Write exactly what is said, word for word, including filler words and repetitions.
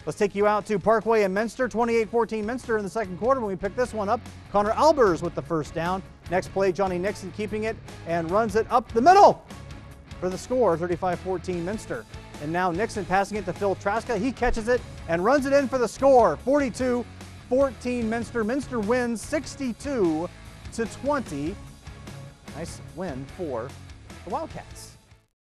Let's take you out to Parkway and Minster, twenty-eight fourteen Minster in the second quarter when we pick this one up. Connor Albers with the first down. Next play, Johnny Nixon keeping it and runs it up the middle for the score, thirty-five fourteen Minster. And now Nixon passing it to Phil Traska. He catches it and runs it in for the score, forty-two fourteen Minster. Minster wins sixty-two to twenty. Nice win for the Wildcats.